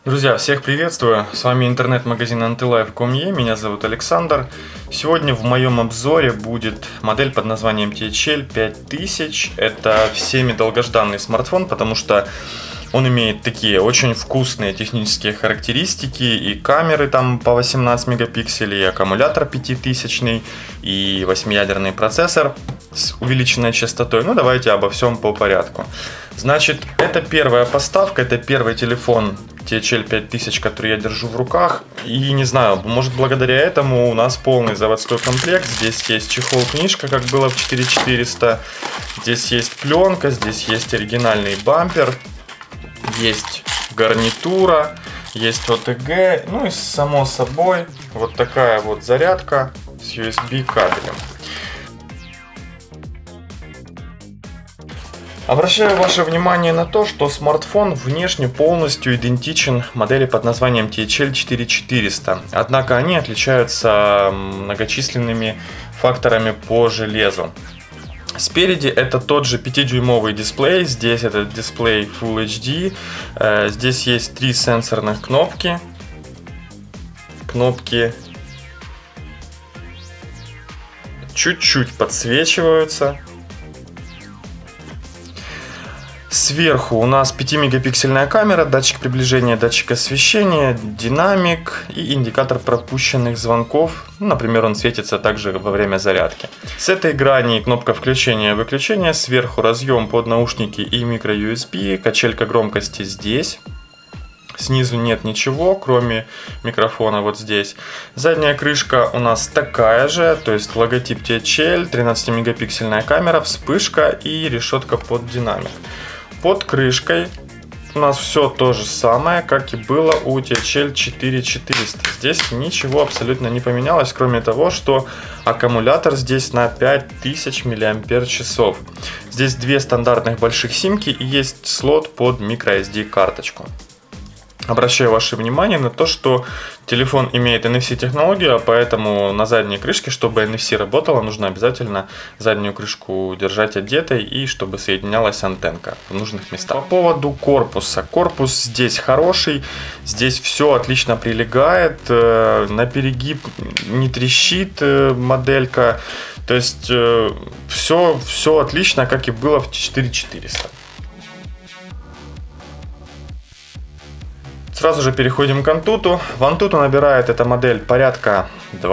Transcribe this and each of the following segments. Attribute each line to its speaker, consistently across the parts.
Speaker 1: Друзья, всех приветствую! С вами интернет-магазин antilife.com.ua, меня зовут Александр. Сегодня в моем обзоре будет модель под названием THL 5000. Это всеми долгожданный смартфон, потому что он имеет такие очень вкусные технические характеристики, и камеры там по 18 мегапикселей, и аккумулятор 5000, и 8-ядерный процессор с увеличенной частотой. Ну, давайте обо всем по порядку. Значит, это первая поставка, это первый телефон THL 5000, который я держу в руках. И не знаю, может благодаря этому у нас полный заводской комплект. Здесь есть чехол-книжка, как было в 4400. Здесь есть пленка, здесь есть оригинальный бампер. Есть гарнитура, есть ОТГ. Ну и само собой вот такая вот зарядка с USB кабелем. Обращаю ваше внимание на то, что смартфон внешне полностью идентичен модели под названием THL 4400. Однако они отличаются многочисленными факторами по железу. Спереди это тот же 5-дюймовый дисплей, здесь этот дисплей Full HD. Здесь есть 3 сенсорных кнопки. Кнопки чуть-чуть подсвечиваются. Сверху у нас 5-мегапиксельная камера, датчик приближения, датчик освещения, динамик и индикатор пропущенных звонков. Например, он светится также во время зарядки. С этой грани кнопка включения-выключения, сверху разъем под наушники и micro-USB, качелька громкости здесь. Снизу нет ничего, кроме микрофона вот здесь. Задняя крышка у нас такая же, то есть логотип THL, 13-мегапиксельная камера, вспышка и решетка под динамик. Под крышкой у нас все то же самое, как и было у THL 4400. Здесь ничего абсолютно не поменялось, кроме того, что аккумулятор здесь на 5000 мАч. Здесь две стандартных больших симки и есть слот под microSD карточку. Обращаю ваше внимание на то, что телефон имеет NFC технологию, а поэтому на задней крышке, чтобы NFC работала, нужно обязательно заднюю крышку держать одетой и чтобы соединялась антенка в нужных местах. По поводу корпуса. Корпус здесь хороший, здесь все отлично прилегает, на перегиб не трещит моделька, то есть все отлично, как и было в 4400. Сразу же переходим к Antutu. В Antutu набирает эта модель порядка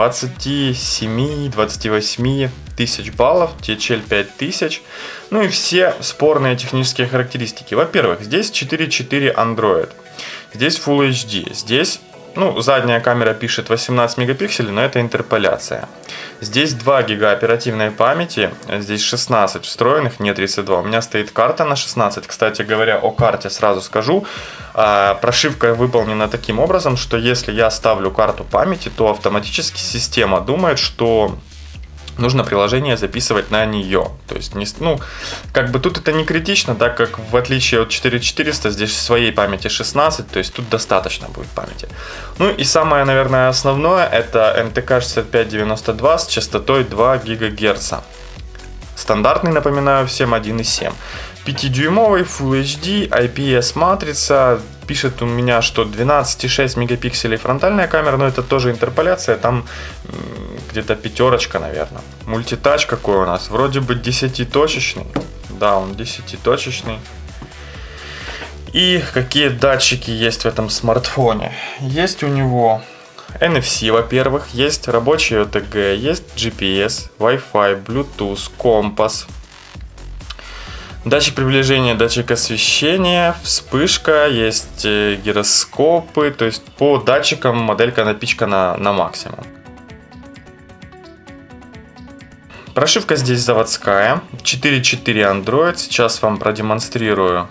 Speaker 1: 27-28 тысяч баллов, THL 5000. Ну и все спорные технические характеристики. Во-первых, здесь 4.4 Android, здесь Full HD, здесь задняя камера пишет 18 мегапикселей, но это интерполяция. Здесь 2 гига оперативной памяти, здесь 16 встроенных, не 32. У меня стоит карта на 16. Кстати говоря, о карте сразу скажу. Прошивка выполнена таким образом, что если я ставлю карту памяти, то автоматически система думает, что нужно приложение записывать на нее. То есть, тут это не критично, так как в отличие от 4400 здесь своей памяти 16, то есть тут достаточно будет памяти. Ну и самое, наверное, основное, это MTK 6592 с частотой 2 ГГц. Стандартный, напоминаю всем, 1.7. 5-дюймовый Full HD, IPS матрица. Пишет у меня, что 12,6 мегапикселей фронтальная камера, но это тоже интерполяция, там где-то 5, наверное. Мультитач какой у нас? Вроде бы 10-точечный. Да, он 10-точечный. И какие датчики есть в этом смартфоне? Есть у него NFC, во-первых, есть рабочий OTG, есть GPS, Wi-Fi, Bluetooth, компас. Датчик приближения, датчик освещения, вспышка, есть гироскопы, то есть по датчикам моделька напичкана на максимум. Прошивка здесь заводская, 4.4 Android, сейчас вам продемонстрирую.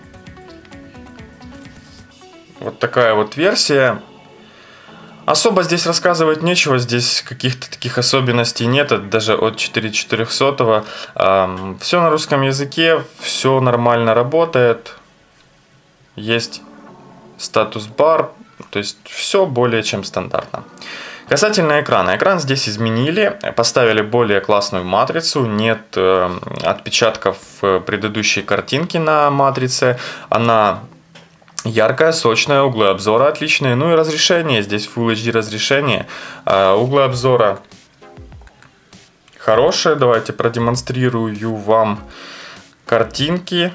Speaker 1: Вот такая вот версия. Особо здесь рассказывать нечего, здесь каких-то таких особенностей нет, даже от 4400. Все на русском языке, все нормально работает. Есть статус-бар, то есть все более чем стандартно. Касательно экрана. Экран здесь изменили, поставили более классную матрицу, нет отпечатков предыдущей картинки на матрице, она Яркая, сочная, углы обзора отличные. Ну и разрешение. Здесь Full HD разрешение. Углы обзора хорошие. Давайте продемонстрирую вам картинки.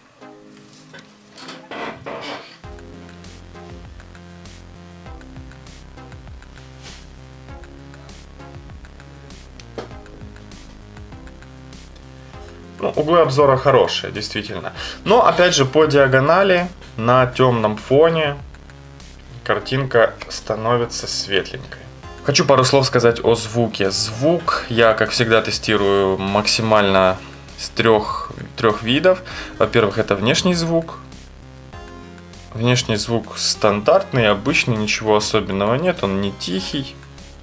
Speaker 1: Ну, углы обзора хорошие, действительно. Но, опять же, по диагонали, на темном фоне, картинка становится светленькой. Хочу пару слов сказать о звуке. Звук я, как всегда, тестирую максимально с трех видов. Во-первых, это внешний звук. Внешний звук стандартный, обычный, ничего особенного нет, он не тихий.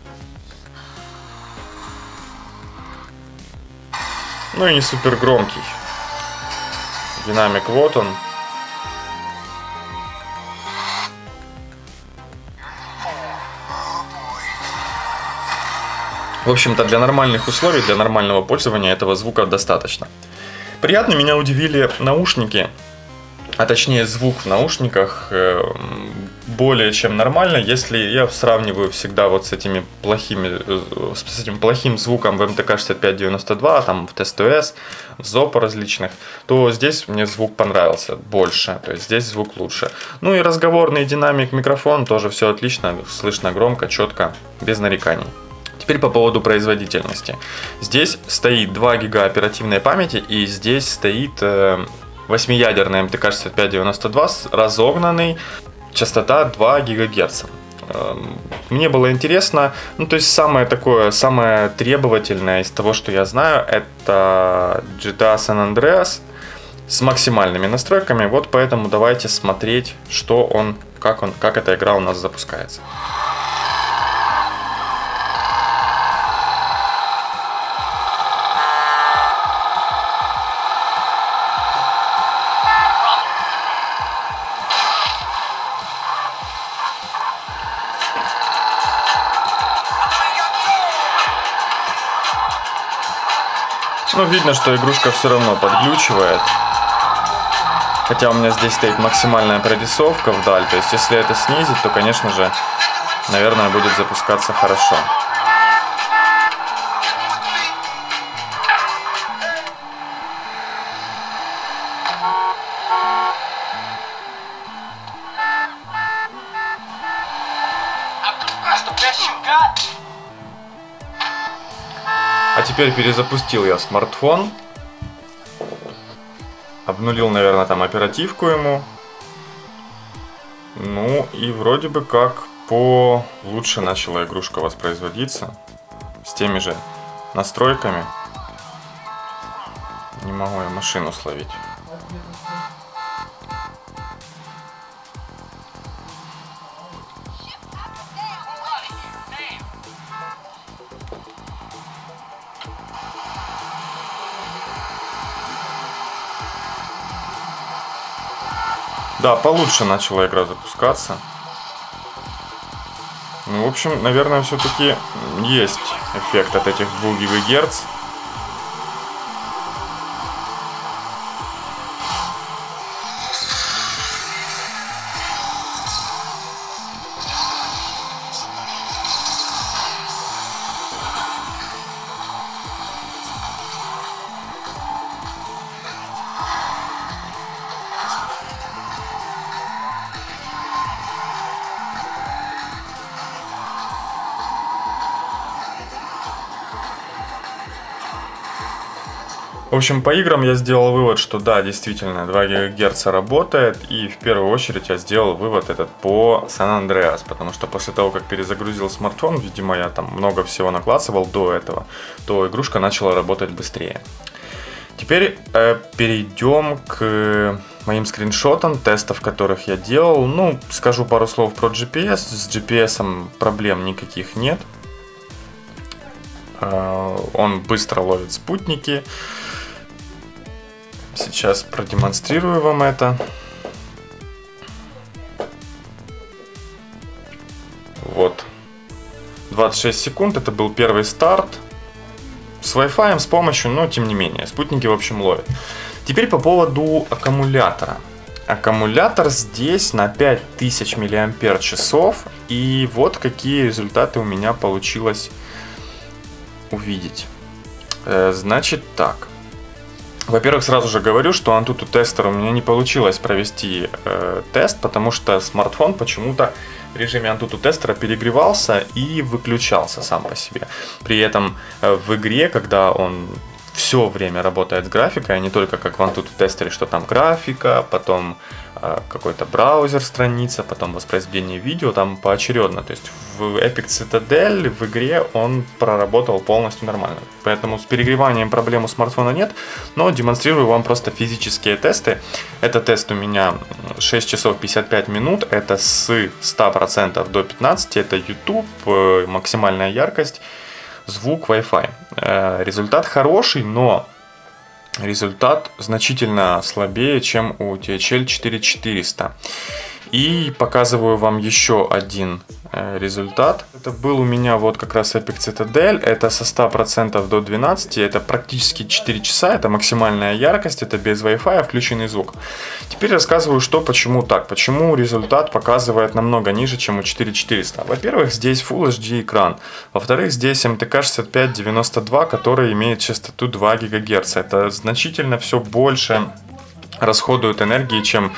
Speaker 1: Ну и не супер громкий. Динамик вот он. В общем-то, для нормальных условий, для нормального пользования этого звука достаточно. Приятно меня удивили наушники. А точнее звук в наушниках более чем нормально, если я сравниваю всегда вот с этим плохим звуком в MTK6592, там в TestOS, в ZOPPO различных, то здесь мне звук понравился больше, то есть здесь звук лучше. Ну и разговорный динамик, микрофон, тоже все отлично, слышно громко, четко, без нареканий. Теперь по поводу производительности. Здесь стоит 2 гига оперативной памяти и здесь стоит 8-ядерный MTK6592 разогнанный, частота 2 ГГц. Мне было интересно, ну то есть самое требовательное из того, что я знаю, это GTA San Andreas с максимальными настройками. Вот поэтому давайте смотреть, как эта игра у нас запускается. Ну, видно, что игрушка все равно подглючивает. Хотя у меня здесь стоит максимальная прорисовка вдаль. То есть, если это снизить, то, конечно же, наверное, будет запускаться хорошо. А теперь перезапустил я смартфон. Обнулил, наверное, там оперативку ему. Ну и вроде бы как лучше начала игрушка воспроизводиться. С теми же настройками. Не могу я машину словить. Да, получше начала игра запускаться. Ну, в общем, наверное, все-таки есть эффект от этих 2 ГГц. В общем, по играм я сделал вывод, что да, действительно, 2 ГГц работает. И в первую очередь я сделал вывод этот по San Andreas. Потому что после того, как перезагрузил смартфон, видимо, я там много всего наклацывал до этого, то игрушка начала работать быстрее. Теперь перейдем к моим скриншотам, тестов, которых я делал. Ну, скажу пару слов про GPS. С GPS проблем никаких нет. Он быстро ловит спутники. Сейчас продемонстрирую вам это. Вот. 26 секунд. Это был первый старт. С Wi-Fi, с помощью, но тем не менее. Спутники, в общем, ловят. Теперь по поводу аккумулятора. Аккумулятор здесь на 5000 мАч. И вот какие результаты у меня получилось увидеть. Значит так. Во-первых, сразу же говорю, что Antutu Tester у меня не получилось провести тест, потому что смартфон почему-то в режиме Antutu Tester перегревался и выключался сам по себе. При этом в игре, когда он все время работает с графикой, а не только как в Antutu Tester, что там графика, потом какой-то браузер, страница, потом воспроизведение видео, там поочередно. То есть в Epic Citadel в игре он проработал полностью нормально. Поэтому с перегреванием проблем у смартфона нет, но демонстрирую вам просто физические тесты. Это тест у меня 6 часов 55 минут, это с 100% до 15%, это YouTube, максимальная яркость, звук, Wi-Fi. Результат хороший, но результат значительно слабее, чем у THL 4400. И показываю вам еще один результат. Это был у меня вот как раз Epic Citadel. Это со 100% до 12%. Это практически 4 часа. Это максимальная яркость. Это без Wi-Fi, включенный звук. Теперь рассказываю, что, почему так. Почему результат показывает намного ниже, чем у 4400. Во-первых, здесь Full HD экран. Во-вторых, здесь MTK 6592, который имеет частоту 2 ГГц. Это значительно все больше расходуют энергии, чем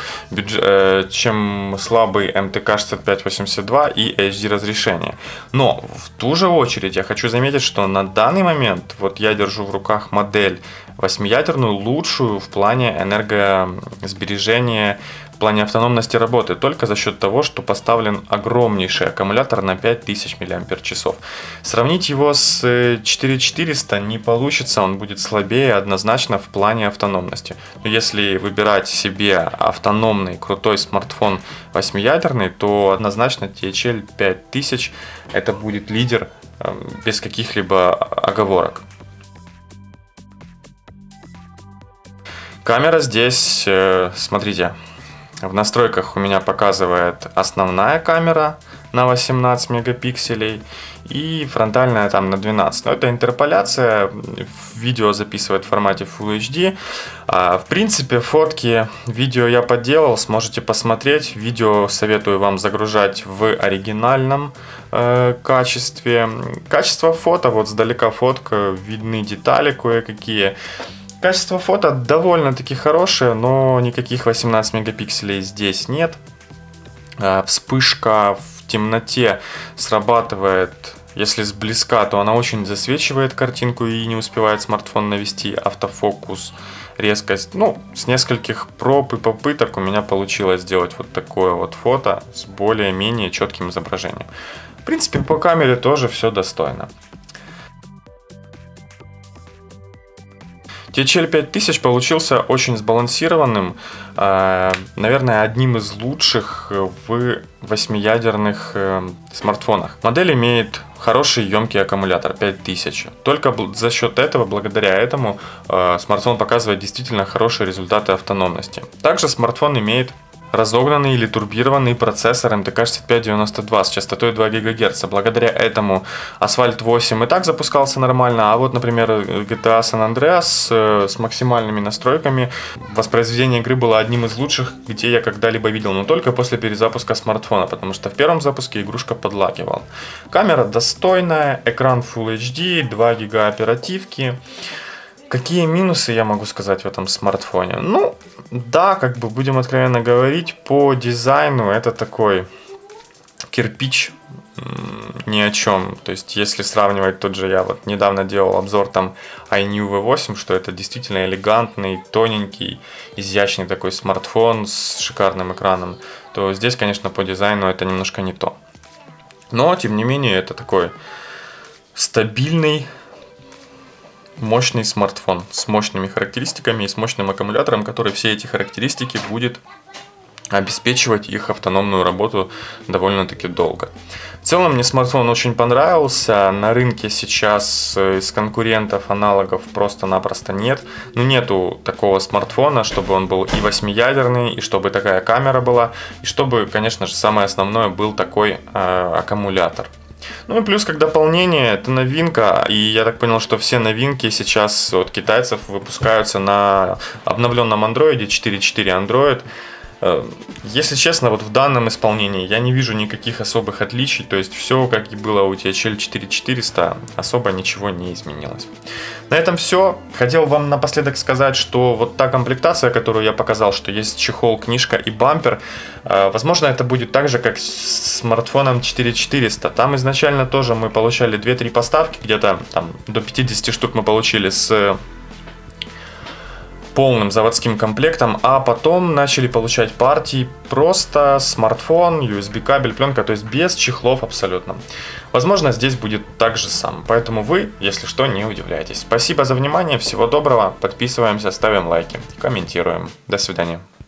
Speaker 1: слабый MTK 6582 и HD разрешение. Но в ту же очередь я хочу заметить, что на данный момент вот я держу в руках модель 8-ядерную, лучшую в плане энергосбережения, в плане автономности работы, только за счет того, что поставлен огромнейший аккумулятор на 5000 мАч. Сравнить его с 4400 не получится, он будет слабее однозначно в плане автономности. Но если выбирать себе автономный крутой смартфон 8-ядерный, то однозначно THL 5000 это будет лидер без каких-либо оговорок. Камера здесь, смотрите, в настройках у меня показывает основная камера на 18 мегапикселей и фронтальная там на 12. Но это интерполяция, видео записывает в формате Full HD. В принципе, фотки, видео я подделал, сможете посмотреть. Видео советую вам загружать в оригинальном качестве. Качество фото, вот сдалека фотка, видны детали кое-какие. Качество фото довольно-таки хорошее, но никаких 18 мегапикселей здесь нет. Вспышка в темноте срабатывает, если сблизка, то она очень засвечивает картинку и не успевает смартфон навести автофокус, резкость. Ну, с нескольких проб и попыток у меня получилось сделать вот такое вот фото с более-менее четким изображением. В принципе, по камере тоже все достойно. THL 5000 получился очень сбалансированным, наверное, одним из лучших в 8-ядерных смартфонах. Модель имеет хороший емкий аккумулятор 5000. Только за счет этого, благодаря этому, смартфон показывает действительно хорошие результаты автономности. Также смартфон имеет разогнанный или турбированный процессор MTK 6592 с частотой 2 ГГц. Благодаря этому Asphalt 8 и так запускался нормально, а вот, например, GTA San Andreas с максимальными настройками, воспроизведение игры было одним из лучших, где я когда-либо видел, но только после перезапуска смартфона, потому что в первом запуске игрушка подлагивала. Камера достойная, экран Full HD, 2 ГБ оперативки. Какие минусы я могу сказать в этом смартфоне? Ну, да, как бы будем откровенно говорить, по дизайну это такой кирпич ни о чем. То есть, если сравнивать тот же, я вот недавно делал обзор там iNew V8, что это действительно элегантный, тоненький, изящный такой смартфон с шикарным экраном, то здесь, конечно, по дизайну это немножко не то. Но, тем не менее, это такой стабильный, мощный смартфон с мощными характеристиками и с мощным аккумулятором, который все эти характеристики будет обеспечивать их автономную работу довольно-таки долго. В целом мне смартфон очень понравился. На рынке сейчас из конкурентов аналогов просто-напросто нет. Ну, нету такого смартфона, чтобы он был и 8-ядерный, и чтобы такая камера была, и чтобы, конечно же, самое основное, был такой аккумулятор. Ну и плюс как дополнение, это новинка, и я так понял, что все новинки сейчас от китайцев выпускаются на обновленном Android 4.4 Android. Если честно, вот в данном исполнении я не вижу никаких особых отличий, то есть все как и было у THL 4400, особо ничего не изменилось. На этом все. Хотел вам напоследок сказать, что вот та комплектация, которую я показал, что есть чехол, книжка и бампер, возможно, это будет так же, как с смартфоном 4400. Там изначально тоже мы получали 2-3 поставки, где-то там до 50 штук мы получили с полным заводским комплектом, а потом начали получать партии просто смартфон, USB кабель, пленка, то есть без чехлов абсолютно. Возможно, здесь будет так же самое, поэтому вы, если что, не удивляйтесь. Спасибо за внимание, всего доброго, подписываемся, ставим лайки, комментируем. До свидания.